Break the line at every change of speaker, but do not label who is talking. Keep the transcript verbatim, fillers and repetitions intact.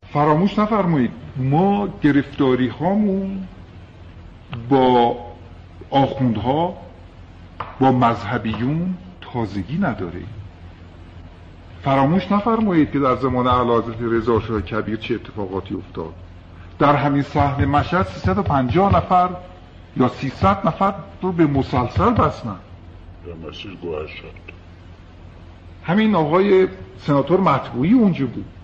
فراموش نفرمایید ما گرفتاری هامون با آخوندها، با مذهبیون تازگی نداره. فراموش نفرمایید که در زمان اعلیحضرت رضا شاه کبیر چه اتفاقاتی افتاد. در همین صحن مشهد سیصد و پنجاه نفر یا سیصد نفر رو به مسلسل بستن.
در مسیر گوهر شد.
همین آقای سناتور مطبوعی اونجا بود.